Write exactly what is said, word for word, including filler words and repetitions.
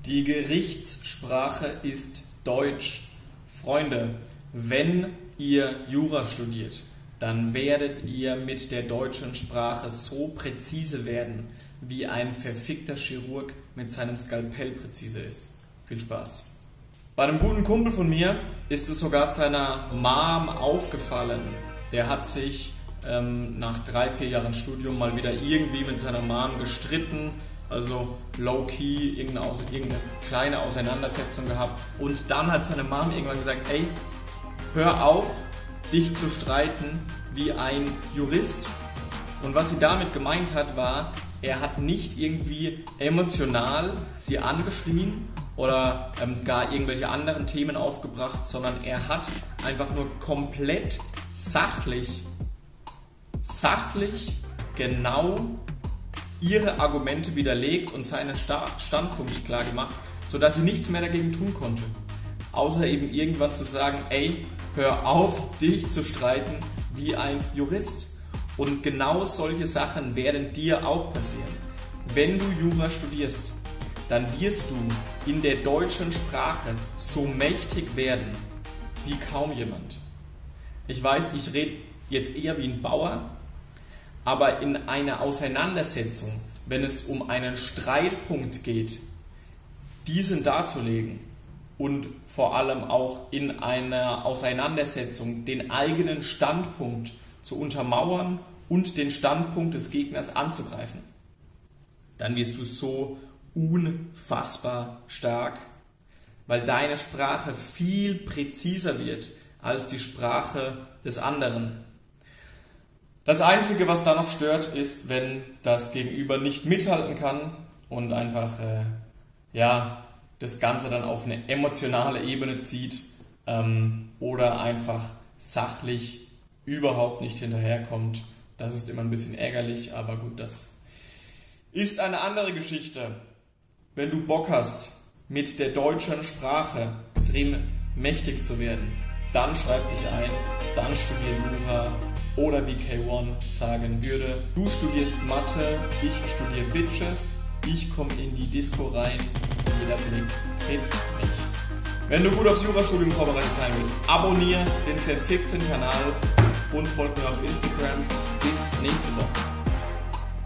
Die Gerichtssprache ist Deutsch. Freunde, wenn ihr Jura studiert, dann werdet ihr mit der deutschen Sprache so präzise werden, wie ein verfickter Chirurg mit seinem Skalpell präzise ist. Viel Spaß. Bei einem guten Kumpel von mir ist es sogar seiner Mom aufgefallen. Der hat sich ähm, nach drei, vier Jahren Studium mal wieder irgendwie mit seiner Mom gestritten, also low-key, irgendeine, irgendeine kleine Auseinandersetzung gehabt. Und dann hat seine Mom irgendwann gesagt, ey, hör auf, dich zu streiten wie ein Jurist. Und was sie damit gemeint hat, war, er hat nicht irgendwie emotional sie angeschrien oder ähm, gar irgendwelche anderen Themen aufgebracht, sondern er hat einfach nur komplett sachlich, sachlich genau ihre Argumente widerlegt und seinen Standpunkt klar gemacht, sodass sie nichts mehr dagegen tun konnte. Außer eben irgendwann zu sagen, ey, hör auf, dich zu streiten wie ein Jurist. Und genau solche Sachen werden dir auch passieren. Wenn du Jura studierst, dann wirst du in der deutschen Sprache so mächtig werden wie kaum jemand. Ich weiß, ich rede jetzt eher wie ein Bauer, aber in einer Auseinandersetzung, wenn es um einen Streitpunkt geht, diesen darzulegen und vor allem auch in einer Auseinandersetzung den eigenen Standpunkt zu untermauern und den Standpunkt des Gegners anzugreifen, dann wirst du so unfassbar stark, weil deine Sprache viel präziser wird als die Sprache des anderen. Das Einzige, was da noch stört, ist, wenn das Gegenüber nicht mithalten kann und einfach äh, ja, das Ganze dann auf eine emotionale Ebene zieht ähm, oder einfach sachlich überhaupt nicht hinterherkommt. Das ist immer ein bisschen ärgerlich, aber gut, das ist eine andere Geschichte. Wenn du Bock hast, mit der deutschen Sprache extrem mächtig zu werden, dann schreib dich ein, dann studier Jura oder wie K eins sagen würde, du studierst Mathe, ich studiere Bitches, ich komme in die Disco rein, jeder Blick trifft mich. Wenn du gut aufs Jurastudium vorbereitet sein willst, abonniere den verfickten Kanal und folge mir auf Instagram. Bis nächste Woche.